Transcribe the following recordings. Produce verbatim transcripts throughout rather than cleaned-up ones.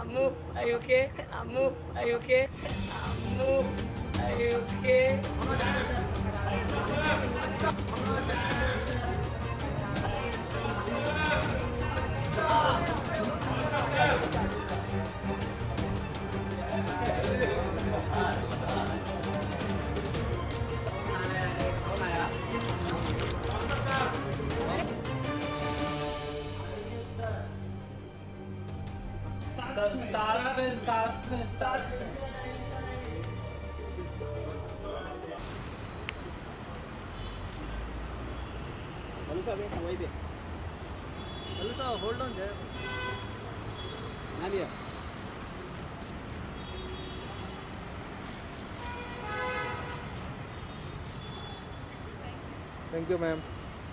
Amu, are you okay? Amu, are you okay? Amu, are you okay? Hold on there. Nadia. Thank you, ma'am.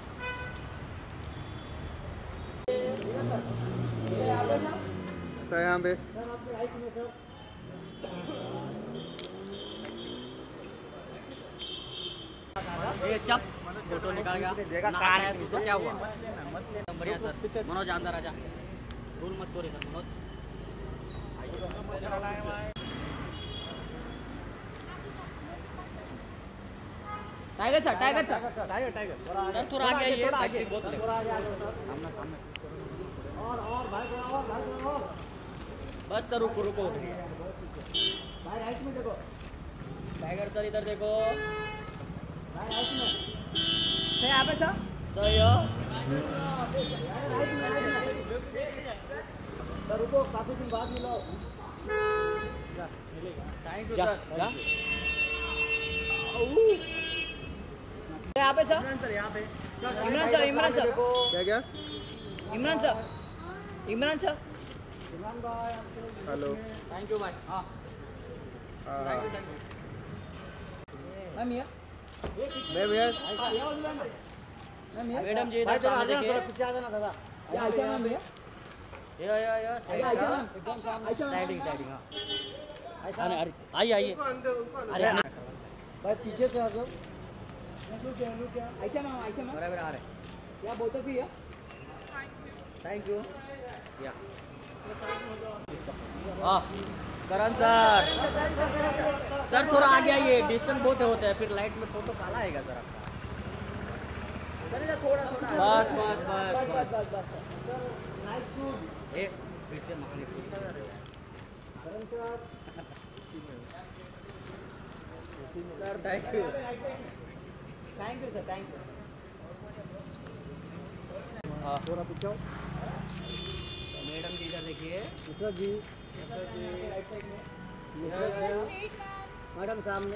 Sir यहाँ पे ये चप photo निकाल गया car है तो क्या हुआ बढ़िया सर मनोज अंदर आजा रूल मत तोड़े sir Manoj Tiger sir Tiger sir Tiger Tiger sir थोड़ा आगे आइए बैटरी बहुत ले सामने सामने और और भाई और भाई और बस सर रुको रुको भाई राइट में देखो टाइगर सर इधर देखो भाई राइट में सर यहाँ पे सर सर यो सर रुको काफी दिन बाद मिलो थैंक यू सर यहाँ पे सर यहाँ पे इमरान सर इमरान सर क्या क्या Imran sir Imran sir hello thank you भाई हाँ thank you thank you ma'am यार मैम यार मैडम जी इधर सामने देखिए पीछे आ जाना दादा ये आयशा मैम भैया या या या आयशा मैम एकदम सामने साइडिंग साइडिंग हां आयशा अरे आइए आइए अरे भाई पीछे से आ जाओ आयशा मैम आयशा मैम बराबर आ रहे या बोतल भी है थैंक यू या हाँ करण सर सर थोड़ा आगे आइए डिस्टेंस बहुत होते हैं फिर लाइट में फोटो काला आएगा सर आपका थोड़ा थोड़ा बस बस बस बस बस बस नाइस शूट ए फिर से मारने Karan sir sir thank you thank you sir thank you हाँ थोड़ा पीछे मैडम जी इधर देखिए दूसरा जी मैडम सामने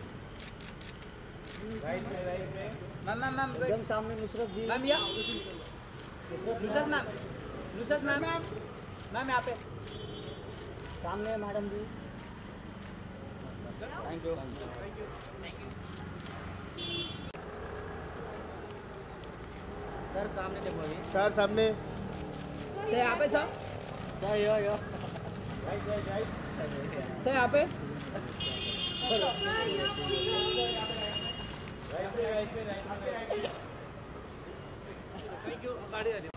राइट में राइट में मैम मैम मैम एकदम सामने नुसरत जी मैम या Nusrat ma'am Nusrat ma'am ma'am यहाँ पे सामने मैडम जी थैंक यू सर सामने देखो अभी सर सामने सर यहाँ पे sir sir yo yo right right right sir यहाँ पे थैंक यू गाड़ी आ रही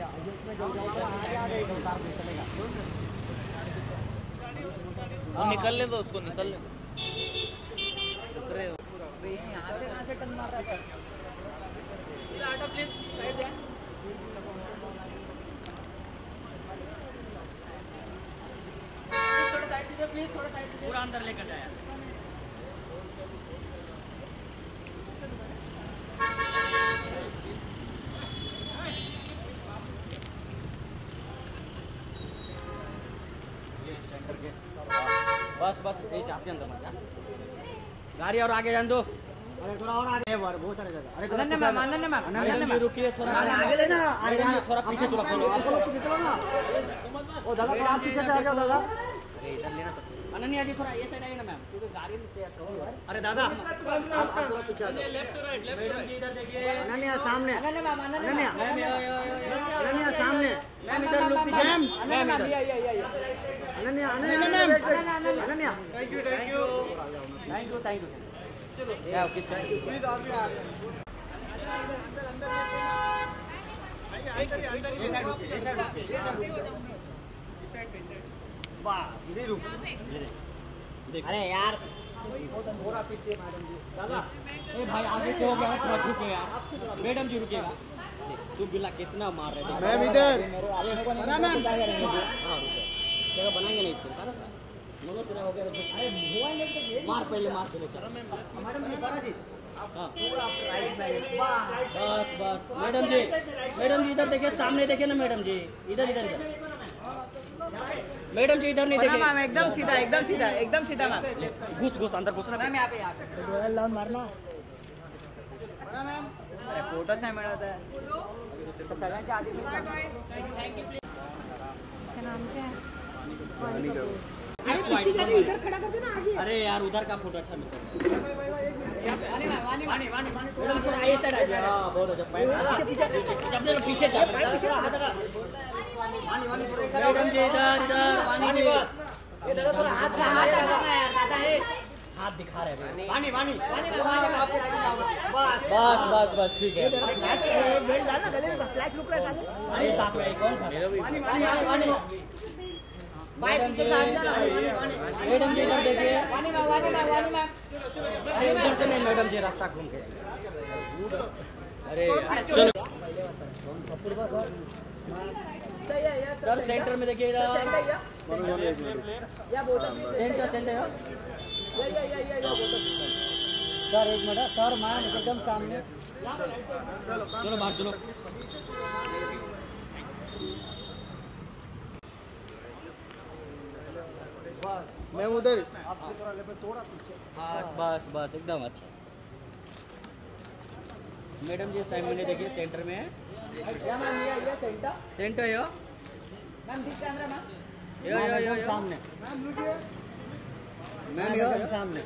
है निकल ले तो उसको निकल ले यहाँ से कहाँ से टन मार रहा है आटा प्लीज साइड जाए थोड़ा साइड दीजिए प्लीज थोड़ा साइड दीजिए पूरा अंदर लेकर जाए ये सेंटर के बस बस ये चाहते अंदर मत जा गाड़ी और आगे जान दो अरे थोड़ा और आगे बहुत सारे जगह अरे Ananya ma'am Ananya ma'am Ananya ma'am रुकिए थोड़ा आगे लेना आगे थोड़ा पीछे चलो आप लोग पीछे चलो ना ओ दादा थोड़ा आप पीछे से आ जाओ दादा अरे इधर लेना तो अनन्या जी थोड़ा ये साइड आइए ना मैम क्योंकि गाड़ी में शेयर करो अरे दादा आप थोड़ा पीछे आ जाओ लेफ्ट टू राइट मैडम जी इधर देखिए अनन्या सामने अनन्या मैम अनन्या मैम अनन्या सामने मैम इधर लुक मैम मैम इधर Ananya Ananya ma'am Ananya thank you thank you thank you thank you चलो क्या किस थैंक यू प्लीज आदमी आ रहे हैं अंदर अंदर आइए आइए अंदर ये साइड ये साइड ये साइड इस साइड पे अरे यार ए भाई आगे से हो गया है, थोड़ा झुके यार। मैडम जी रुकेगा, तू बिल्ला कितना मार रहे थे। मैम इधर जगह बनाएंगे नहीं इसको, दोनों तेरा हो गया। मार पहले मार पहले चलो। हाँ बस बस मैडम जी, मैडम जी इधर देखिए, सामने देखिए ना मैडम जी, इधर इधर इधर मैडम जी इधर नहीं देखिए। मैम एकदम सीधा एकदम सीधा एकदम सीधा मैम। घुस घुस अंदर घुस ना मैम यहाँ पे यहाँ पे लाउन मारना। अरे फोटोच नाही मिळत आहे तर सगळ्यांच्या आधी इसका नाम क्या है? इधर खड़ा कर देना आगे। अरे यार उधर का फोटो अच्छा मिलता है। वाणी वाणी वाणी वाणी वाणी मैडम थोड़ा आगे साइड आ जाओ। हां बहुत अच्छा, पीछे पीछे पीछे अपने पीछे जा। मैडम जी इधर इधर वाणी जी ये दादा थोड़ा हाथ हाथ हटाना यार दादा। ये हाथ दिखा रहे हैं। वाणी वाणी वाणी आपके आगे जाओ। बस बस बस बस ठीक है। बेल्ट डालना गले में फ्लैश लुक रहा है अरे साथ में कौन था? वाणी वाणी वाणी मैडम जी मैडम जी इधर देखिए। Vani ma'am Vani ma'am Vani ma'am अरे उधर से नहीं मैडम जी, रास्ता घूम के। अरे चलो सही है यार सर सेंटर में देखिए इधर। या बोतल सेंटर सेंटर या या या या या बोतल सर एक मिनट सर, मैम एकदम सामने। चलो बाहर चलो। मैं उधर बस बस बस एकदम अच्छा। मैडम जी सामने देखिए, सेंटर में है। या मैम ये ये centre centre yo ma'am this camera ma'am yo yo yo yo. सामने मैम यो एकदम सामने।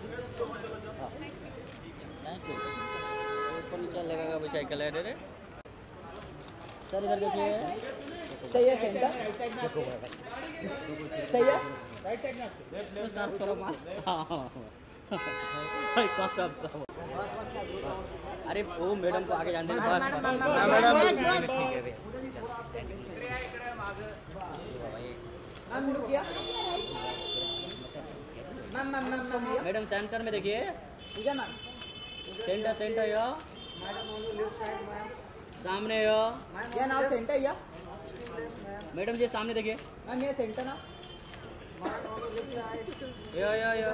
Thank you. ऊपर नीचे लगेगा वो साइकिल है रे। सर इधर देखिए। सही है सेंटर सही है राइट साइड में सर करो मार। हां हां हां कसम सब। अरे वो मैडम को आगे जाने दे। बस मैडम मैम रुकिए ma'am ma'am ma'am ma'am madam centre में देखिए। ठीक है मैम सेंटर सेंटर यो सामने यो। ये नाउ सेंटर या मैडम जी सामने देखिए। मैम ये सेंटर ना यो यो यो।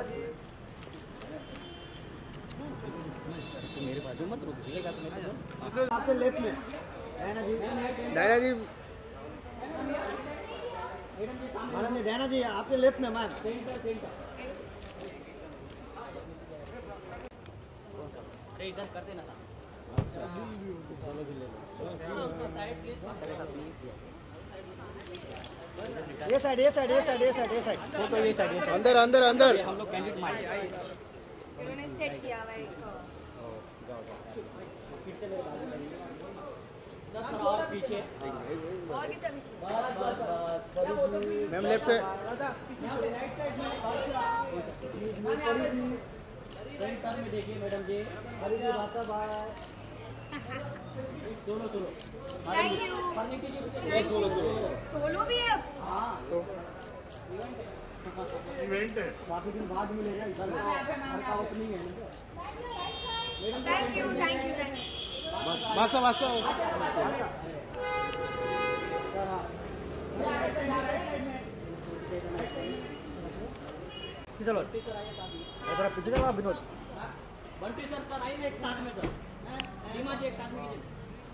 तो मेरे बाजू मत रुक, दिलेगा समय तो। आपके लेफ्ट में डैना जी। डैना जी मैडम जी डैना जी आपके लेफ्ट में मैम। Centre centre. अरे इधर कर देना साहब। ये साइड ये साइड ये साइड ये साइड ये साइड फोटो ये साइड ये साइड। अंदर अंदर अंदर। हम लोग कैंडिडेट मार उन्होंने सेट किया हुआ है एक और पीछे। और कितना पीछे मैम लेफ्ट से। सेंटर में देखिए मैडम जी। Solo solo. थैंक यू एक सोलो सोलो। सोलो भी है अब तो काफी दिन बाद मिलेगा इधर का ओपनिंग है। Thank you thank you thank you मासा मासा चलो इधर पीछे चलो विनोद। बंटी सर सर आइए एक साथ में सर। सीमा जी एक साथ में कीजिए।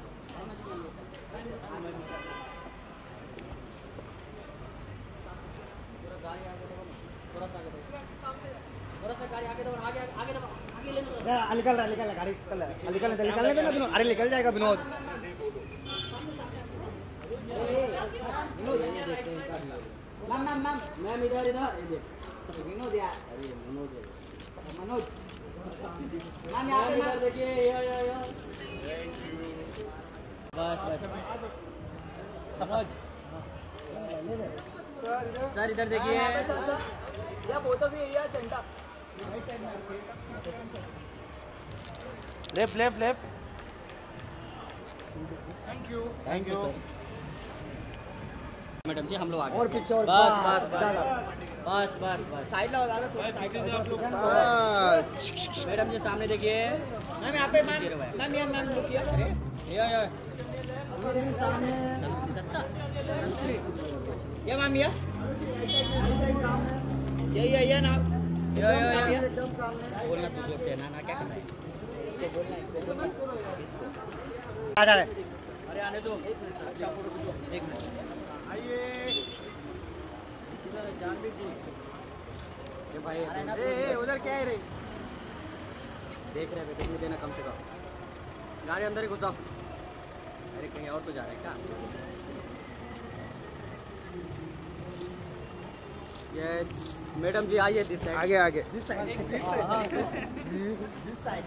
गाड़ी आगे दबा, थोड़ा सा आगे दबा, थोड़ा सा गाड़ी आगे दबा, आगे आगे दबा, आगे लेने दो। निकल रहा निकल रहा गाड़ी निकल रहा निकलने दे निकलने देना विनोद। अरे निकल जाएगा Vinod. Ma'am ma'am ma'am ma'am इधर इधर विनोद यार अरे मनोज मनोज मैम मैम यहाँ पे इधर मैम देखिए। यो यो यो बस बस मनोज सर इधर देखिए। या फोटो भी या centre left left left. Thank you madam जी। हम लोग आगे और पीछे और बस बस बस। बस बस बस बस साइड लो दादा थोड़ा साइड लो आप लोग। मैडम जी सामने देखिए। मैम यहाँ पे मैम मैम यहाँ मैम रुकिए। अरे ये ये ये मैम ये ये ये ये ना ये ये बोलना तू जोर से ना ना क्या करना है इसको बोलना इसको बोलना आ जा रहे अरे आने दो अच्छा फोटो खींचो एक मिनट आइए जानवी जी ये भाई ए ए उधर क्या है रे देख रहे हैं देखने देना कम से कम गाड़ी अंदर ही घुसाओ अरे कहीं और तो जा रहे हैं क्या यस मैडम जी आइए दिस साइड आगे आगे this side this side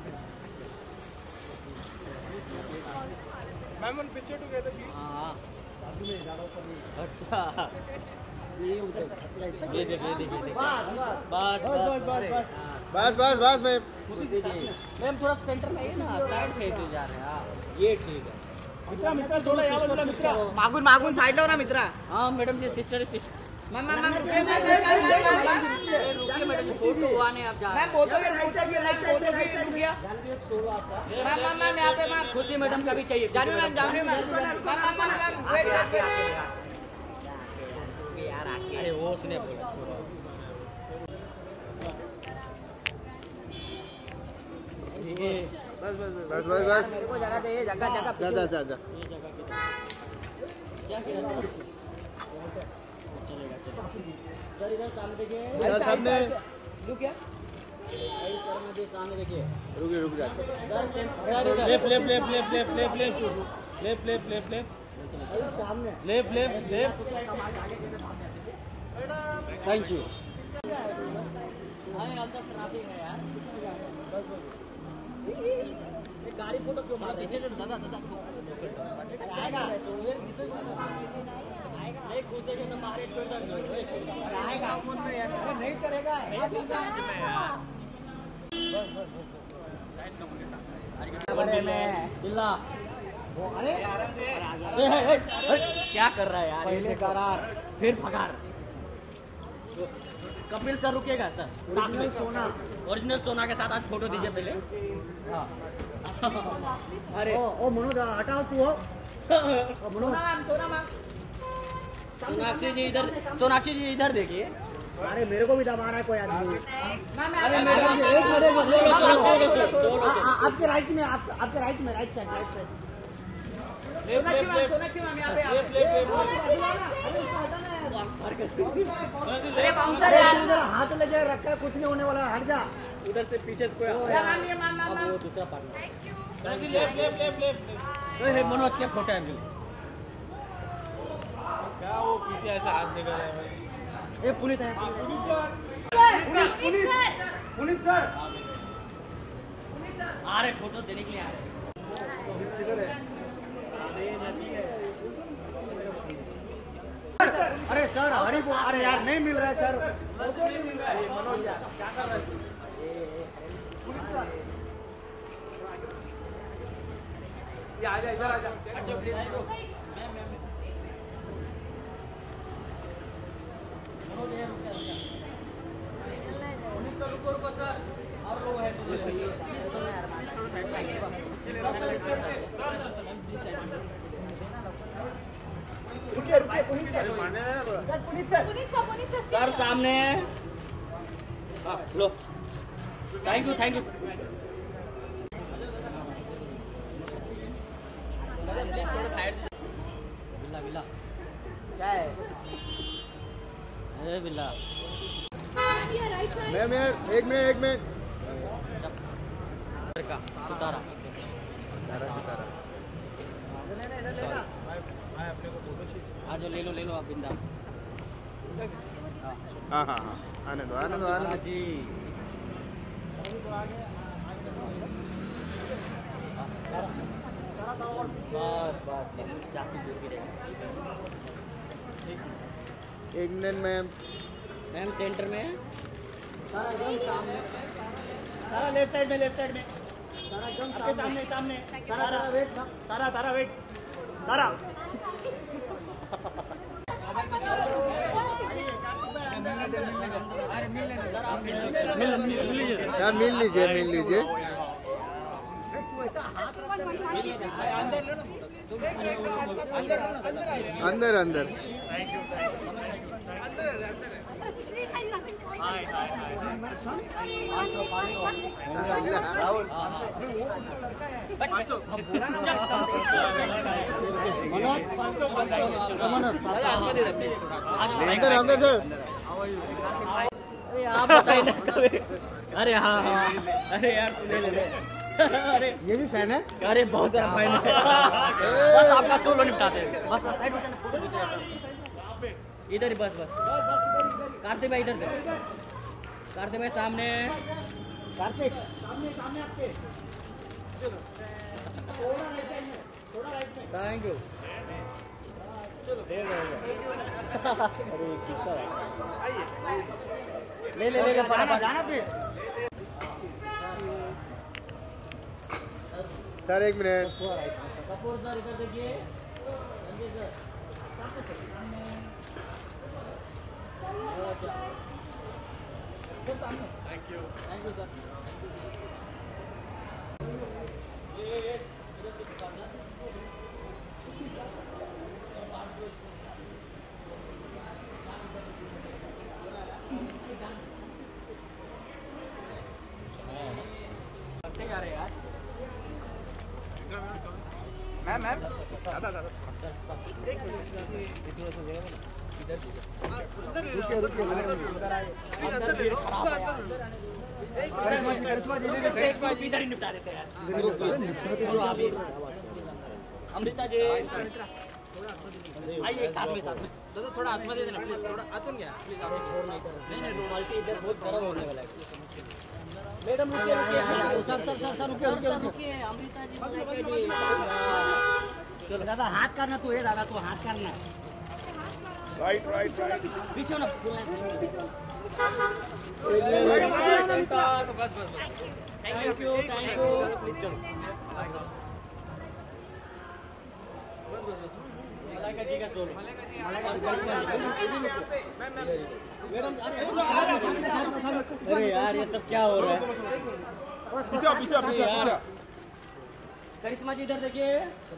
ma'am one picture together please हाँ अच्छा ये उधर से ये देख ये देख ये देख बस बस बस बस बस बस बस बस मैम मैम थोड़ा सेंटर में है ना साइड फेस जा रहे हैं हाँ ये ठीक है मित्रा मित्रा थोड़ा यार बोला मित्रा मागून मागून साइड लो ना मित्रा। हाँ मैडम जी sister sister ma'am ma'am ma'am रुकिए मैम रुकिए मैडम जी फोटो हुआने आप जा रहे मैम बोतल में फोटो भी मैम फोटो भी रुकिए। मैम मैम मैम यहाँ पे मैम खुशी मैडम का भी चाहिए Janhvi ma'am Janhvi ma'am ma'am ma'am ma'am wait wait यार आके अरे वो उसने बोला छोड़ो बस बस बस बस बस मेरे को जगह दे जगह जगह जा जा जा जा क्या किया चलेगा चलेगा सर इधर सामने देखिए सर सामने रुक क्या सर में भी सामने देखिए रुकिए रुक जा sir centre left left left left left left left left left left left सामने left left left thank you अरे अब तक ट्रैफिक है यार ये गाड़ी फोटो क्यों मार पीछे से दादा दादा आएगा नहीं घुसेगा तो मारे छोड़ दो आएगा नहीं करेगा चिल्ला अरे क्या कर रहा है यार पहले करार फिर फकार कपिल सर रुकेगा सर साथ में सोना ओरिजिनल सोना के साथ आज फोटो दीजिए पहले अरे ओ ओ मनोज हटाओ तू हो सोना मैम सोना मैम सोनाक्षी जी इधर सोनाक्षी जी इधर देखिए अरे मेरे को भी दबा रहा है कोई आदमी अरे मैडम जी, एक मिनट आपके राइट में आप, आपके राइट में right side right side Sonakshi ma'am यहाँ पे अरे बाउंसर यार उधर हाथ लगे रखा है कुछ नहीं होने वाला हट जा उधर से पीछे कोई मैम ये मैम मैम अब वो दूसरा partner left left left left ये मनोज के फोटो है क्या वो पीछे ऐसा हाथ निकल रहा है भाई ये पुलिस है पुलिस सर आ रहे फोटो देने के लिए आ रहे किधर है अरे सर हरी अरे यार नहीं मिल रहा है सर मनोज क्या कर रहा है पुलिस सर ये आजा इधर आजा रुको रुको सर और लोग है रुकिए रुकिए police sir police sir sir सामने हाँ लो thank you thank you please थोड़ा साइड बिल्ला बिल्ला क्या है अरे बिल्ला मैम यार एक मिनट एक मिनट का सुतारा हाँ जो ले लो ले लो आप बिंदास हाँ हाँ हाँ आने दो आने दो आने दो जी बस बस जाती दूर गिरेगा एक मिनट मैम मैम सेंटर में सारा एकदम सामने तारा लेफ्ट साइड में लेफ्ट साइड में सारा एकदम आपके सामने सामने तारा वेट तारा तारा वेट तारा हाँ मिल लीजिए मिल लीजिए अंदर अंदर अंदर अंदर सर अरे आप बताइए ना कभी अरे हाँ हाँ अरे यार ले ले अरे ये भी फैन है अरे बहुत बड़ा फाइन है बस आपका सोलो निपटाते हैं बस बस साइड हो जाना फोटो खींच इधर ही बस बस कार्तिक भाई इधर कार्तिक भाई सामने कार्तिक सामने सामने आपके थोड़ा राइट साइड में थोड़ा राइट में थैंक यू चलो अरे किसका ले ले ले ले जाना जाना पे सर एक मिनट कपूर सर इधर देखिए संजय सर सामने thank you thank you sir ma'am ma'am दादा दादा एक मिनट इधर रुकिए रुकिए अंदर ले लो इधर ही निपटा देते हैं अमृता जी आइए एक साथ में साथ में दादा थोड़ा आत्मा दे देना प्लीज थोड़ा आतुन क्या प्लीज आतुन नहीं नहीं रोमाल्टी इधर बहुत गर्म होने वाला है मैडम रुकिए रुकिए सर सर सर सर रुकिए रुकिए रुकिए अमृता जी जी चलो दादा हाथ करना तू है दादा तू हाथ करना राइट राइट राइट पीछे ना बस बस thank you thank you please चलो मलाइका जी का सोलो मैडम अरे यार ये सब क्या हो रहा है पीछे पीछे पीछे करिश्मा जी इधर देखिए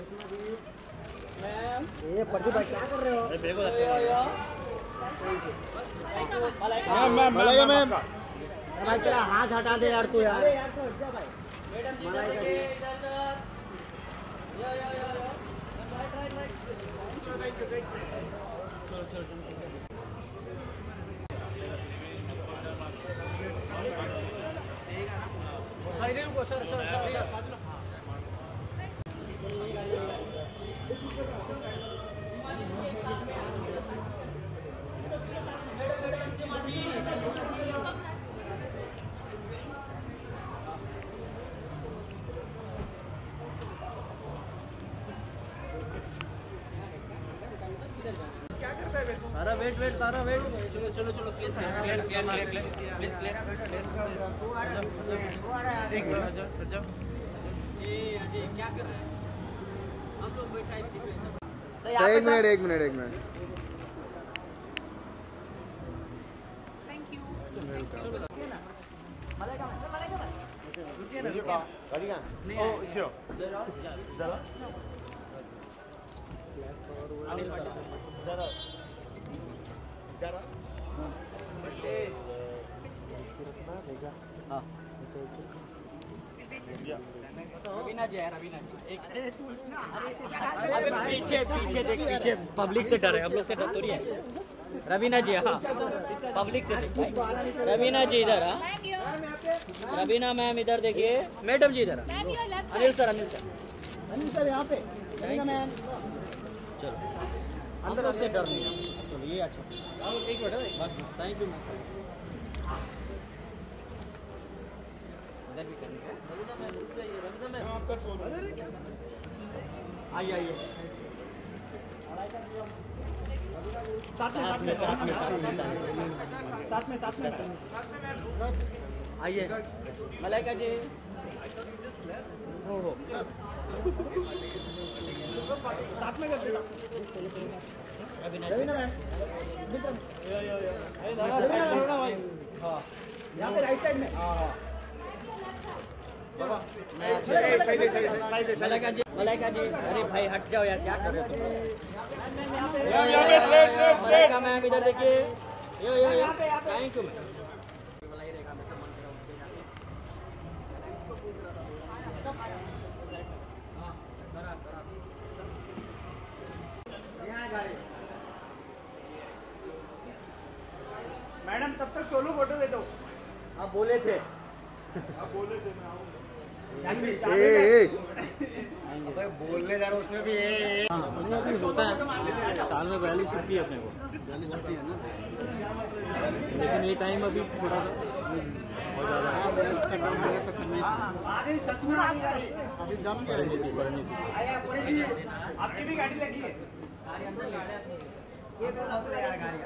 मैम ये पट्टी भाई क्या कर रहे हो अरे देखो मलाइका मैम मलाइका मैम भाई तेरा हाथ हटा दे यार तू यार मैडम जी इधर देखिए इधर इधर yo yo yo yo right right right चलो चलो चलो sir sir sir sir Tara wait wait Tara wait चलो चलो चलो please clear clear clear please clear एक मिनट जाओ जाओ ये अजय क्या कर रहे हैं हम लोग बैठा है एक मिनट एक मिनट एक minute Thank you. Anil sir हाँ रवीना जी है रवीना जी एक अरे पीछे पीछे देख पीछे पब्लिक से डर है हम लोग से डर तो नहीं है रवीना जी हाँ पब्लिक से रवीना जी इधर हाँ रवीना मैम इधर देखिए मैडम जी इधर Anil sir Anil sir Anil sir यहाँ पे मैम चलो हम लोग से डर नहीं चलो ये अच्छा एक मिनट बस थैंक यू मैम इधर भी करनी है रवीना मैम रुक जाइए रवीना मैम आइए आइए साथ में साथ में साथ में साथ में साथ में आइए मलाइका जी हो हो साथ में कर Raveena Raveena ma'am yo yo yo अरे दादा यहाँ पे राइट साइड में मलाइका जी मलाइका जी अरे भाई हट जाओ यार क्या कर रहे हो तुम मैम इधर देखिए yo yo yo thank you ma'am madam तब तक सोलो फोटो दे दो आप बोले थे आप बोले थे मैं आऊंगा अबे बोलने जा रहा उसमें भी होता है साल में पहली छुट्टी है अपने को पहली छुट्टी है ना लेकिन ये टाइम अभी थोड़ा सा बहुत ज़्यादा सच में आगे गाड़ी अभी जम गया आपकी भी गाड़ी लगी है ये तो मत ले यार गाड़ी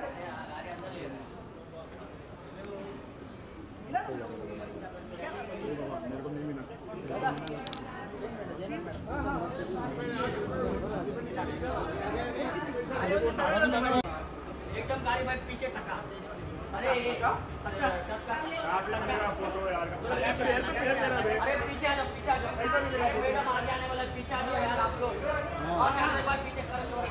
एकदम गाड़ी भाई पीछे टका अरे अरे पीछे आ जाओ पीछे आ जाओ मैडम आगे आने वाला पीछे आ जाओ यार आप लोग और जाने बाद पीछे करो तो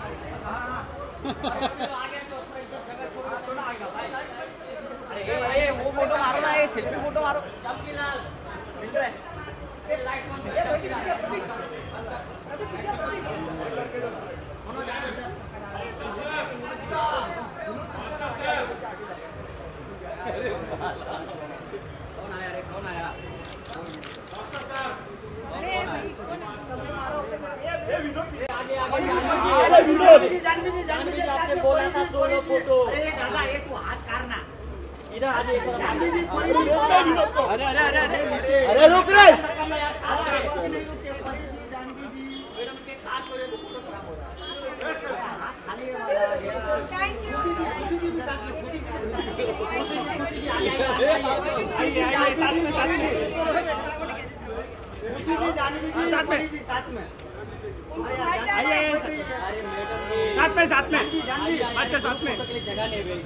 आगे जो जगह छोड़ दो ना आएगा भाई अरे ये वो फोटो मारो ना ये सेल्फी फोटो मारो चमकी लाल मिल रहा है ये लाइट बंद कर चमकी लाल दोनों जाने कौन आया रे कौन आया आगे आगे जानवी जी आपने बोला था सोलो फोटो अरे दादा ये तू हाथ करना इधर आ जाइए अरे अरे अरे अरे रुक रे मैडम के खास हो रहे तो फोटो खराब हो रहा साथ में साथ में साथ में साथ में अच्छा साथ में जगह नहीं गई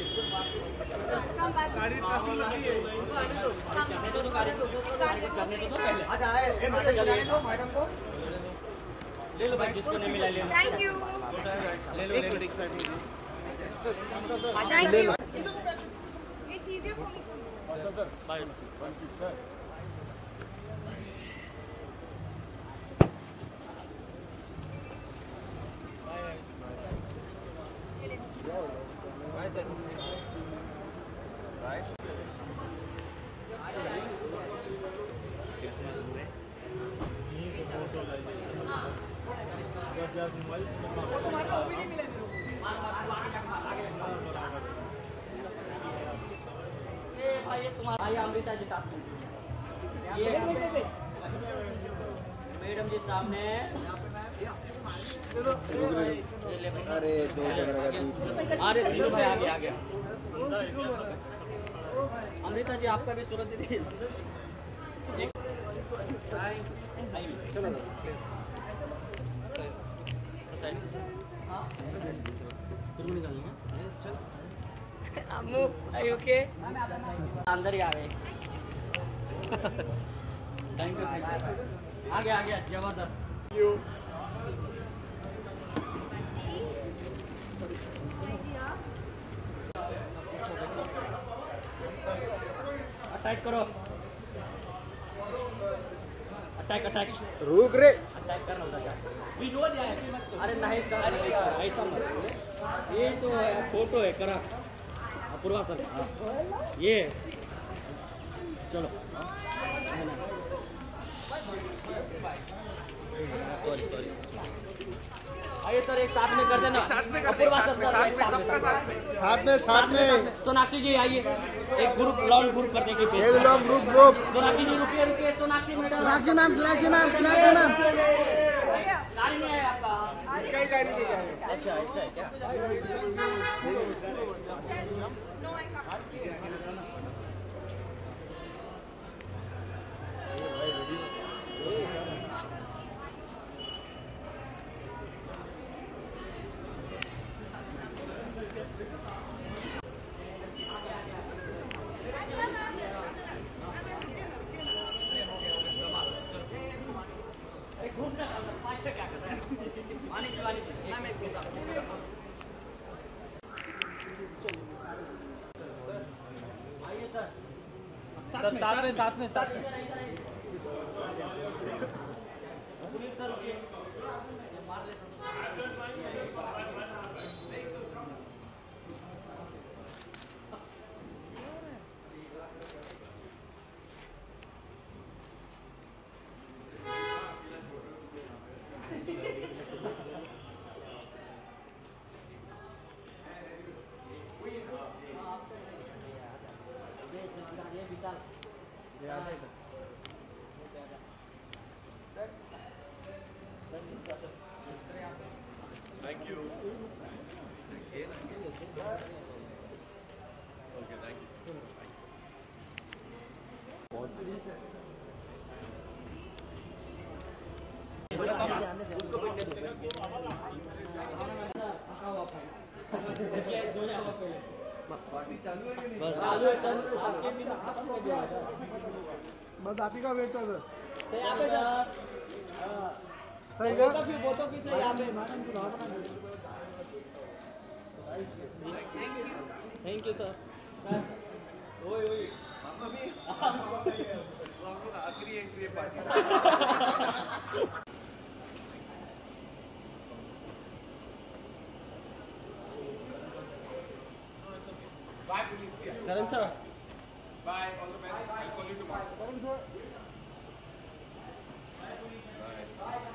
मैडम को ले लो भाई जिसको नहीं मिला ले थैंक यू ले लो thank you it's easier for me sir sir bye sir bye sir right भाई तुम्हारा भाई अमृता जी साथ में ये मैडम जी सामने अरे दो कैमरा का अरे धीरू भाई आ गया आ गया अमृता जी आपका भी सूरत दीदी चलो अम्मू are you okay? अंदर ही आ गए थैंक यू आ गया आ गया जबरदस्त अटैक करो अटैक अटैक रुक रे अटैक करना होता है अरे नहीं सर ऐसा मत ये तो फोटो है करा पूर्वा सर हाँ ये चलो सॉरी सॉरी आइए सर एक साथ में कर देना पूर्वा सर साथ में साथ में सोनाक्षी जी आइए एक ग्रुप लॉन्ग ग्रुप करने के एक लोग ग्रुप ग्रुप सोनाक्षी जी रुकिए रुकिए Sonakshi madam Sonakshi ma'am Sonakshi ma'am Sonakshi ma'am गाड़ी में है आपका कई गाड़ी में जाए अच्छा ऐसा है क्या सब साथ में साथ में साथ में पुलिस सर रुकिए मार ले ये विशाल Thank you. Okay, thank you. उसको बैठने दो सोने हुआ पहले पार्टी चालू है कि नहीं चालू है सर आपके बिना खत्म हो गया बस आप ही का वेट कर दो यहाँ पे सही बोतो की बोतो की से यहाँ पे थैंक यू सर सर ओए ओए मम्मी आखिरी एंट्री है party Bye, Policia. Karan sir Bye. All the best. I'll call you tomorrow. Karan sir Bye.